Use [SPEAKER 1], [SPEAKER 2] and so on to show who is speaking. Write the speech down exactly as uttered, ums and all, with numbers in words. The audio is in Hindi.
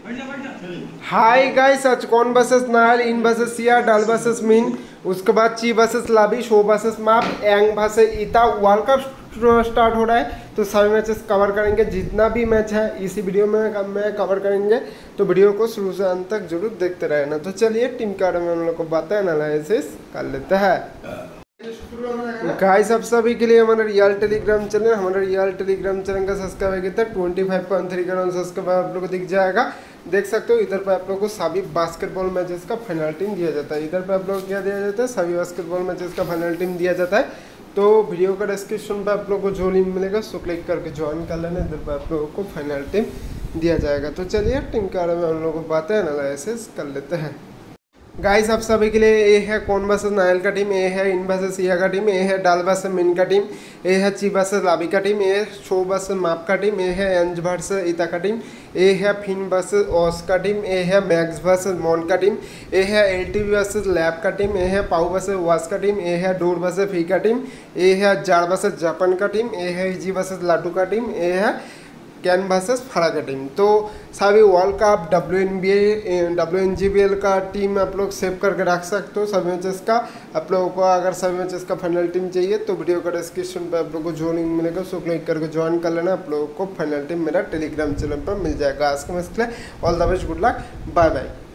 [SPEAKER 1] हाय गाइस, आज कौन वर्सेस नायल, इन वर्सेस सिया, डाल वर्सेस मिन, उसके बाद ची वर्सेस लाबी, शो वर्सेस माप, एंग वर्सेस ईता। वर्ल्ड कप स्टार्ट हो रहा है तो सभी मैचेस कवर करेंगे। जितना भी मैच है इसी वीडियो में मैं कवर करेंगे, तो वीडियो को शुरू से अंत तक जरूर देखते रहना। तो चलिए टीम के बारे में हम लोग को बातें एनालिसिस कर लेते हैं। गाइस, आप सभी के लिए हमारा रियल टेलीग्राम चैनल हमारा रियल टेलीग्राम चैनल का सब्सक्राइब किया था ट्वेंटी फाइव पॉइंट थ्री का सब्सक्राइब आप लोग को दिख जाएगा। देख सकते हो इधर पे आप लोग को सभी बास्केटबॉल मैचेस का फाइनल टीम दिया जाता है। इधर पे आप लोग को क्या दिया जाता है, सभी बास्केटबॉल मैचेस का फाइनल टीम दिया जाता है। तो वीडियो का डिस्क्रिप्शन पे आप लोग को जो लिंक मिलेगा उसको क्लिक करके ज्वाइन कर लेना। इधर पे आप लोगों को फाइनल टीम दिया जाएगा। तो चलिए टीम के बारे में हम लोग को बातें एनालिसिस कर लेते हैं। गाइस, आप सभी के लिए ए है कौन वर्सेस नायल का टीम, ए है इन वर्सेस सिया का टीम, ए है डाल वर्सेस मिन का टीम, ए है ची वर्सेस लाबी का टीम, ए है शो वर्सेस माप का टीम, ए है एंज वर्सेस ईता का टीम, ए है फिन वर्सेस ऑस का टीम, ए है मैक्स वर्सेस मॉन का टीम, ए है एलटीवी वर्सेस लैब का टीम, ए है पाउ वर्सेस वास का टीम, ए है डोर वर्सेस फी का टीम, ए है जार वर्सेस जापान का टीम, ए है इजी वर्सेस लाडू का टीम, ए है कैन वर्सेस फड़ा का टीम। तो सभी world cup W N B A W N G B L का टीम आप लोग सेव करके रख सकते हो सभी मैचेस का। आप लोगों को अगर सभी मैचेस का फाइनल टीम चाहिए तो वीडियो का डिस्क्रिप्शन पे आप लोगों को जो लिंक मिलेगा उसको क्लिक करके ज्वाइन कर लेना। आप लोगों को फाइनल टीम मेरा टेलीग्राम चैनल पर मिल जाएगा। आज का मैच के लिए all the best, good luck, bye bye.